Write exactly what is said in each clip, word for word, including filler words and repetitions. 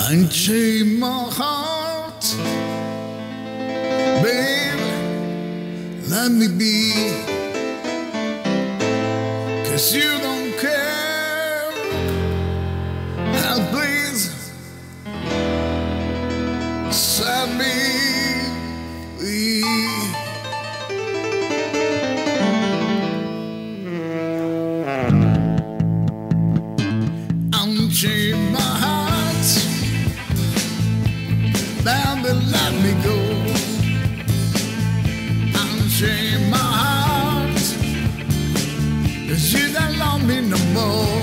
Unchain my heart, baby, let me be, 'cause you don't care. Now please set me free. Unchain my heart, baby, let me go. Unchain my heart, 'cause you don't love me no more.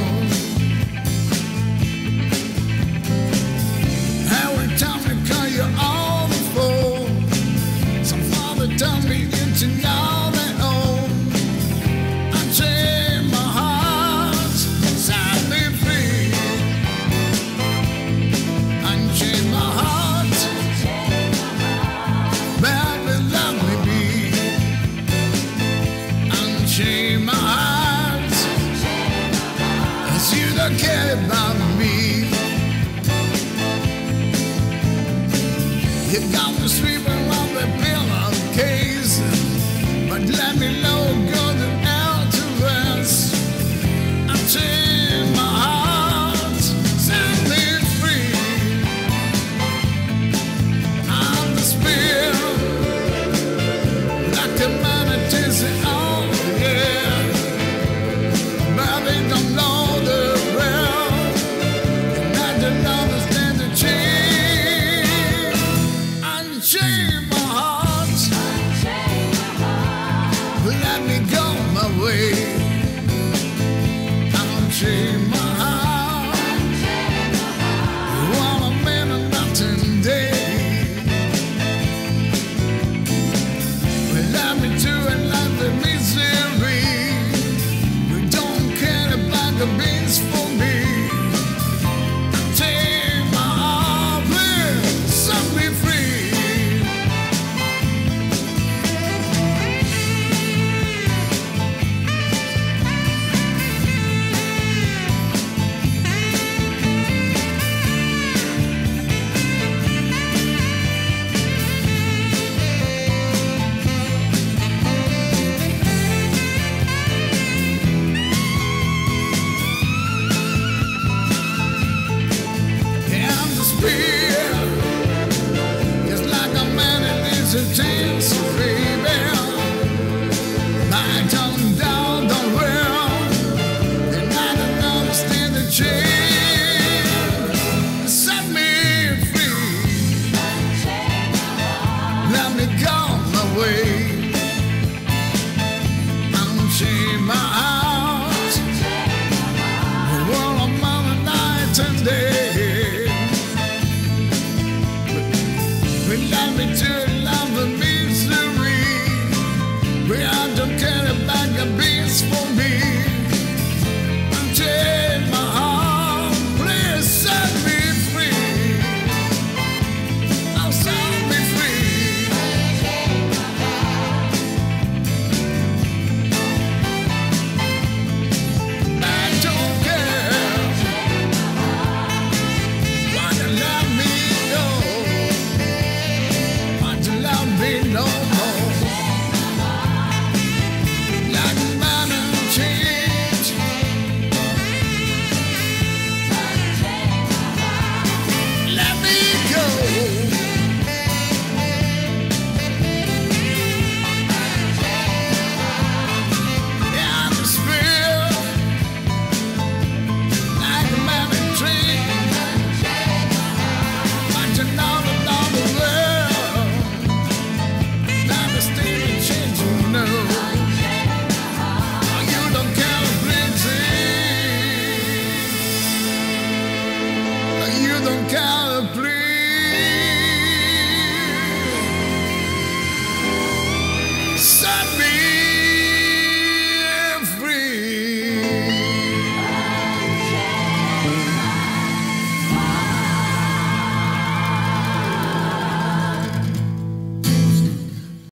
Every time I call you on the phone, some father tell me into now they own. Unchain my heart, set me free. Unchain my heart, baby, let me be. Unchain my heart, 'cause you don't care about me. You got me sweeping around the pillowcase, but let me know good and out to rest. Unchain my heart, set me free. I'm the spirit, like a man that takes it all, yeah. Baby, don't know the real, and I don't understand the change. Unchain my heart, let me go my way. Unchain my heart, you want a man and nothing day. Well, let me do it like the misery. You don't care about the beans for me. Unchain my heart, please set me free. And the spirit is like a man that needs a chance to rebuild. My tongue down the well, and I don't understand the change.